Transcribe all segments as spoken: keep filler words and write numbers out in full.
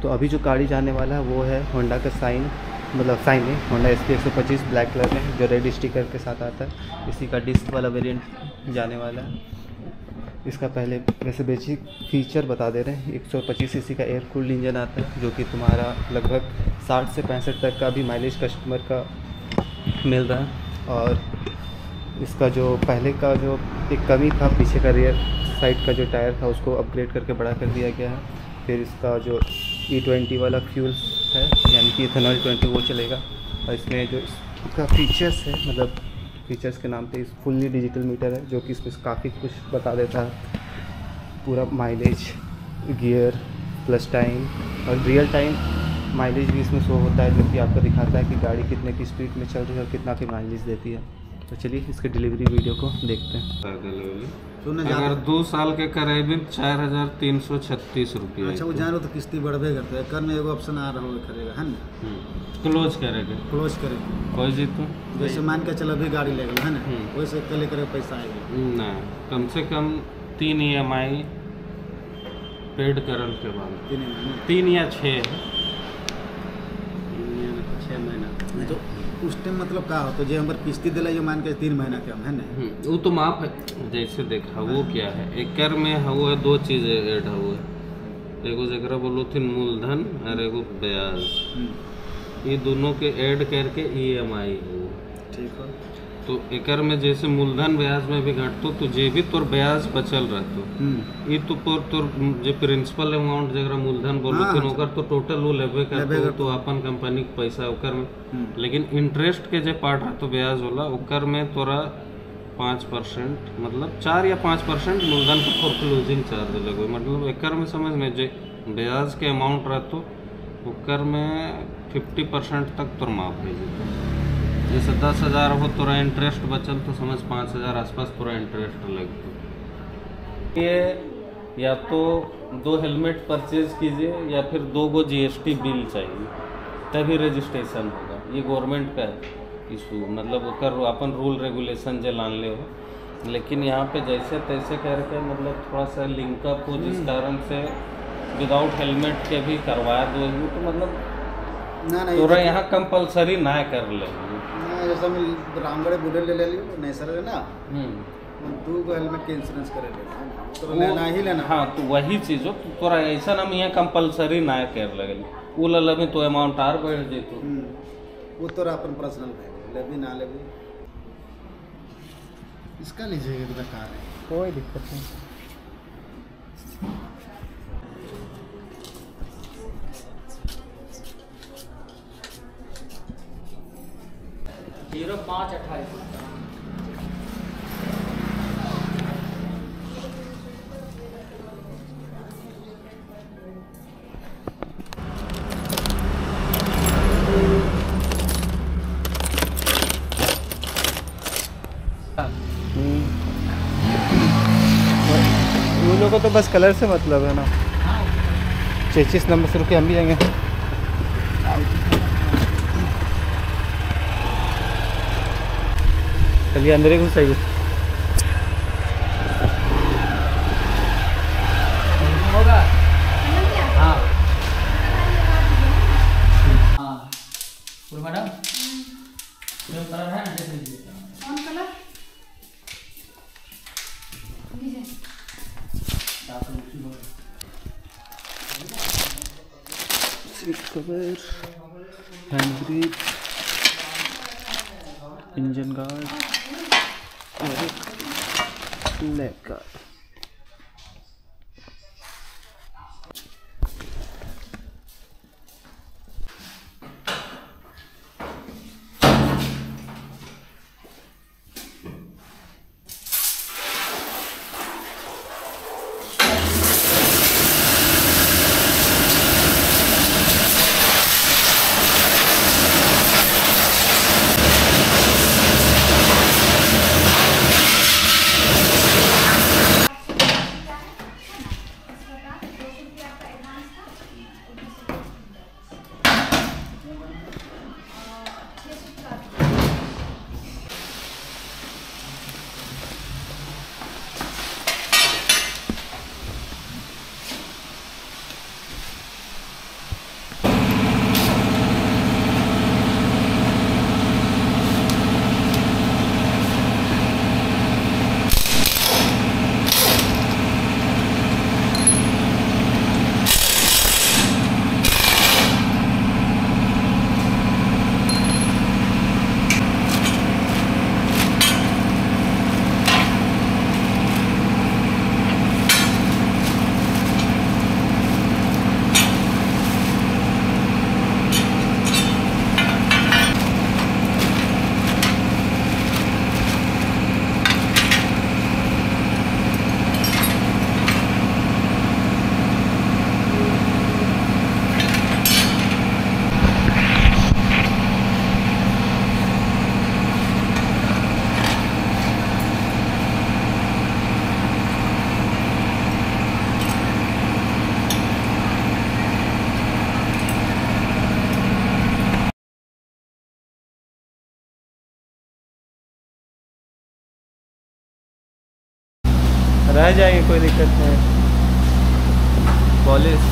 तो अभी जो गाड़ी जाने वाला है वो है होंडा का साइन, मतलब साइन है होंडा एस पी एक सौ पच्चीस ब्लैक कलर में जो रेड स्टिकर के साथ आता है। इसी का डिस्क वाला वेरिएंट जाने वाला है। इसका पहले वैसे बेसिक फीचर बता दे रहे हैं। एक सौ पच्चीस सीसी का एयर कूल्ड इंजन आता है जो कि तुम्हारा लगभग साठ से पैंसठ तक का भी माइलेज कस्टमर का मिल रहा है। और इसका जो पहले का जो एक कमी था, पीछे का रियर साइड का जो टायर था उसको अपग्रेड करके बड़ा कर दिया गया है। फिर इसका जो ई ट्वेंटी वाला फ्यूल है, यानी कि इथेनॉल ट्वेंटी, वो चलेगा। और इसमें जो इसका फीचर्स है, मतलब फीचर्स के नाम पे इस फुल्ली डिजिटल मीटर है जो कि इसमें काफ़ी कुछ बता देता है। पूरा माइलेज, गियर, प्लस टाइम और रियल टाइम माइलेज भी इसमें शो होता है, जो कि आपको दिखाता है कि गाड़ी कितने की स्पीड में चल रही है और कितना की माइलेज देती है। तो चलिए इसके डिलीवरी वीडियो को देखते हैं। अगर दो साल के करेबी चार हजार तीन सौ छत्तीस रुपये। अच्छा, वो जान तो किस्ती बढ़बे करते हैं। कर में एगो ऑप्शन आ रहा है करेगा है ना, क्लोज करेगा क्लोज करेगा कोई जीतो। जैसे मान के चलो अभी गाड़ी ले गए है ना, वैसे कल करे पैसा आएगा ना, कम से कम तीन ई एम आई पेड करल के बाद तीन महीना तीन या छः छः महीना। तो उस टाइम मतलब का हो तो जो हमारे किस्ती दिला ये मान के तीन महीना के हम है ना, वो तो माफ है। जैसे देखा वो क्या है, एकर में वो है दो चीज़ें ऐड हुए, एगो जरा बोलो थी मूलधन और एगो ब्याज। ये दोनों के ऐड करके ई एम आई है। ठीक है, तो एकर में जैसे मूलधन ब्याज में भी घटतो तो जे भी तोर ब्याज बचल रहतो, ये तो पर तोर जो प्रिंसिपल अमाउंट जरा मूलधन बोलो हाँ, ओकर तो टोटल वो लेबे करतो तो अपन कंपनी के पैसा ओकर में। लेकिन इंटरेस्ट के जो पार्ट रहतो ब्याज वाला ओकर में तोरा पाँच परसेंट मतलब चार या पाँच परसेंट मूलधन पर फॉर क्लोजिंग चार्ज लगो। मतलब एकर में समझ में जो ब्याज के अमाउंट रहतो ओकर में फिफ्टी परसेंट तक तोर माफ हो जाता। जैसे दस हज़ार हो तोरा इंटरेस्ट बचल तो समझ पाँच हज़ार आसपास तोरा इंटरेस्ट लगता। ये या तो दो हेलमेट परचेज कीजिए या फिर दो गो जीएसटी बिल चाहिए तभी रजिस्ट्रेशन होगा। ये गवर्नमेंट का इशू, मतलब ओकर अपन रूल रेगुलेशन जो लान ले हो। लेकिन यहाँ पे जैसे तैसे करके मतलब थोड़ा सा लिंकअप हो, जिस कारण से विदाउट हेलमेट के भी करवा दो तो मतलब ना ना तोरा यहाँ कंपलसरी ना कर ले। जैसा मैं रामगढ़ बुलेट ले ले लियो नहीं सर है ना, दो को हेलमेट के इंश्योरेंस करे ले तो लेना ही लेना। हाँ तो वही चीज़ हो, तो तोरा ऐसा हम यहाँ कंपलसरी ना कर लगे वो लगे तो अमाउंट आर बढ़ जेतो। वो तोरा अपन पर्सनल लेबी ना लेबी इसका लीजिएगा तो बेकार है, कोई दिक्कत नहीं। जीरो पाँच अट्ठाईस उन लोगों को तो बस कलर से मतलब है ना। चेचिस नंबर से रुके हम भी जाएंगे। चलिए अंदर ही घुस आइए। होगा हाँ हाँ पूरा मैडम जो कलर है ना देख लीजिए। कौन colour? Seat cover, hand brake, engine guard और एक लेग गार्ड। रह जाएंगे, कोई दिक्कत नहीं। पॉलिश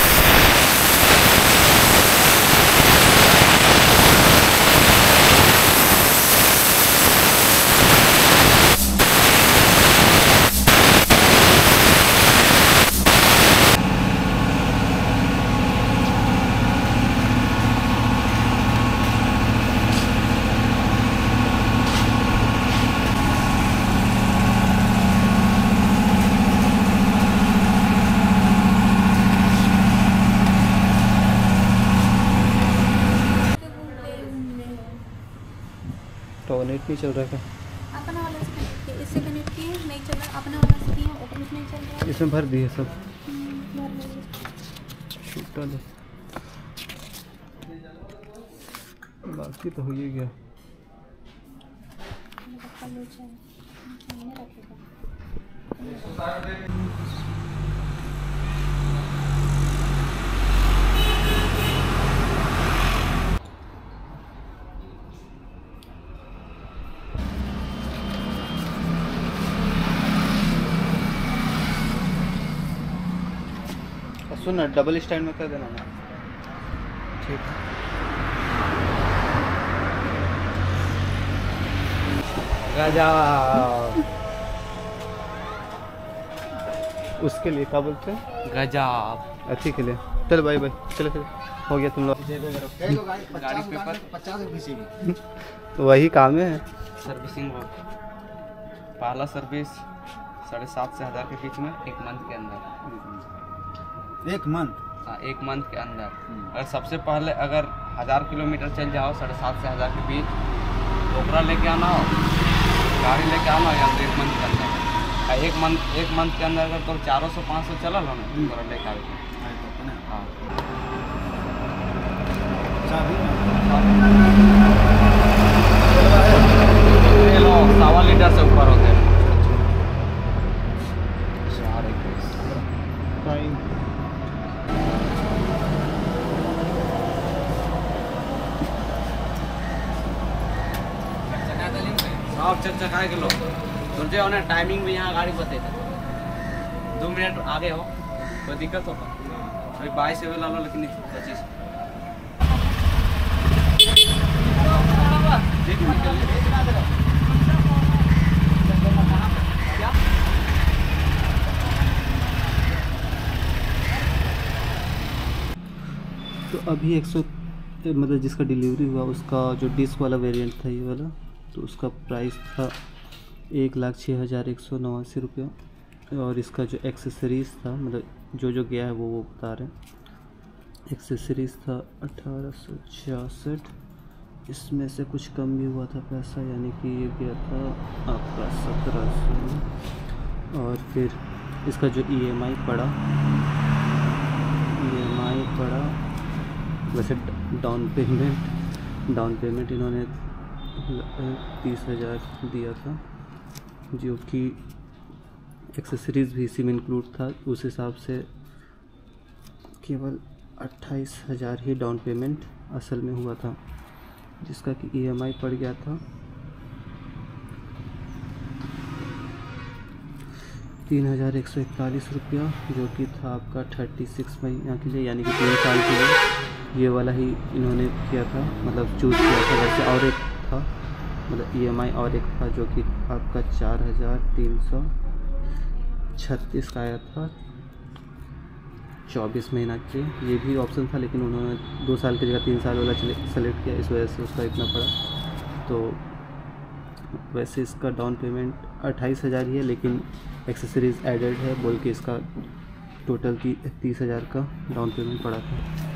तो नेट नहीं चल रहा है। अपना वाला से कनेक्ट किया, इससे कनेक्ट किए नहीं चल रहा, अपना वाला से किया ओपन नहीं चल रहा है। इसमें भर दिए सब। हम्म, भर दिए। छूटा दो, बाकी तो हो ही गया। पप्पा ले जाए, सामने रखेगा। सुन ना, डबल स्टैंड में कर देना ना। ठीक है। गजब, उसके लिए क्या बोलते हैं? गजब। अच्छी के लिए। चल भाई भाई, चलो चलो, हो गया तुम लोग। गाड़ी पेपर पचास रुपये तो वही काम है। सर्विसिंग हो, पहला सर्विस साढ़े सात से हज़ार के बीच में एक मंथ के अंदर। एक मंथ, हाँ एक मंथ के अंदर। अगर सबसे पहले अगर हज़ार किलोमीटर चल जाओ साढ़े सात से हज़ार के बीच, ओकरा लेके आना हो, गाड़ी लेके आना हो या एक मंथ के अंदर। और एक मंथ एक मंथ के अंदर अगर तो चारों सौ पाँच सौ चला लो ना, ओकरा लेके आवे। हाँ ये लो सवा लीटर से ऊपर होते हैं। चार इक्कीस सब चकचकाए के लो सोचे हो ना। टाइमिंग भी यहाँ गाड़ी बताता, दो मिनट आगे हो कोई दिक्कत हो। अभी बाईस से ला लो, लेकिन पच्चीस तो अभी एक सौ मतलब जिसका डिलीवरी हुआ उसका जो डिस्क वाला वेरिएंट था ये वाला, तो उसका प्राइस था एक लाख छः हज़ार एक सौ नवासी रुपया। और इसका जो एक्सेसरीज़ था, मतलब जो जो गया है वो वो बता रहे हैं। एक्सेसरीज़ था अठारह सौ छियासठ, इसमें से कुछ कम भी हुआ था पैसा, यानी कि ये गया था आपका सत्रह सौ। और फिर इसका जो ईएमआई पड़ा, ईएमआई पड़ा वैसे डाउन पेमेंट डाउन पेमेंट इन्होंने तीस हज़ार दिया था, जो कि एक्सेसरीज़ भी इसी में इंक्लूड था। उस हिसाब से केवल अट्ठाईस हज़ार ही डाउन पेमेंट असल में हुआ था, जिसका कि ईएमआई पड़ गया था तीन हज़ार एक सौ इकतालीस रुपया, जो कि था आपका थर्टी सिक्स महीना के लिए, यानी कि तीन साल के लिए। ये वाला ही इन्होंने किया था, मतलब चूज़ किया था। वैसे और एक था, मतलब ईएमआई और एक था, जो कि आपका चार हज़ार तीन सौ छत्तीस का आया था चौबीस महीना के। ये भी ऑप्शन था, लेकिन उन्होंने दो साल की जगह तीन साल वाला सेलेक्ट किया, इस वजह से उसका इतना पड़ा। तो वैसे इसका डाउन पेमेंट अट्ठाईस हज़ार ही है, लेकिन एक्सेसरीज़ एडेड है बोल के इसका टोटल की तीस हज़ार का डाउन पेमेंट पड़ा था।